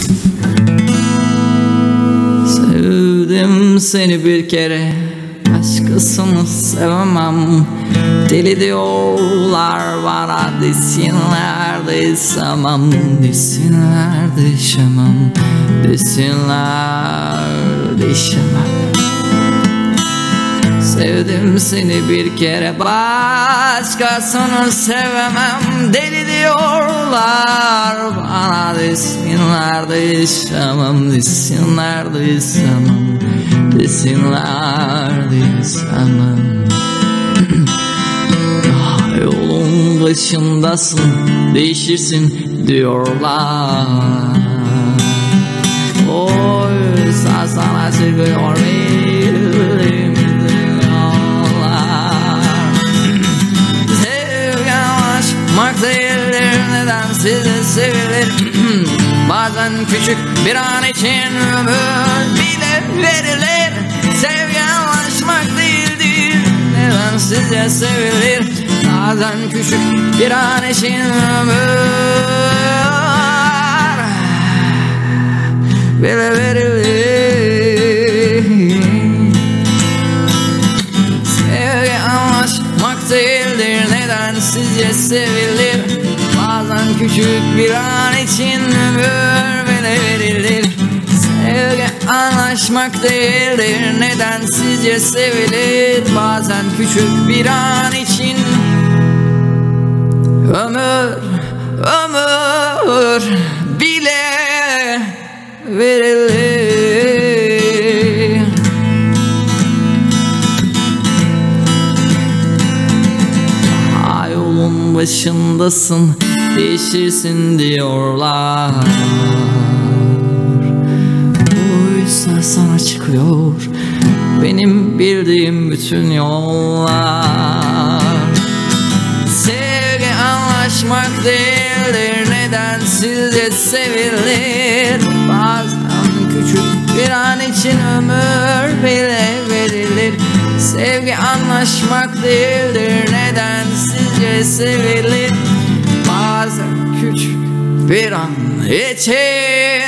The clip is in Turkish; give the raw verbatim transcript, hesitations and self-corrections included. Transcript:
Sevdim seni bir kere, başkasını sevemem. Deli diyorlar bana, desinler de istemem. Desinler de işemem, desinler de işemem. Sevdim seni bir kere, başkasını sevemem. Deli diyorlar bana, desinler de işemem. Desinler de istemem, desinler de istemem. Yolun başındasın, değişirsin diyorlar. Oysa sana çıkıyor benim yollar. Sevgi aşmak değildir, neden size sevilir? Bazen küçük bir an için ömür bile verilir. Sevgi aşmak değildir, neden size sevilir? Bazen küçük bir an için ömür bile verilir. Sevgi anlaşmak değildir, neden sizce sevilir? Bazen küçük bir an için ömür bile verilir. Sevgi anlaşmak değildir, neden sizce sevilir? Bazen küçük bir an için ömür, ömür bile verilir. Ha, yolun başındasın, değişirsin diyorlar. Oysa sana çıkıyor benim bildiğim bütün yollar. Sevgi anlaşmak değildir, neden sizce sevilir? Bazen küçük bir an için ömür bile verilir. Sevgi anlaşmak değildir, neden sizce sevilir? Bazen küçük bir an için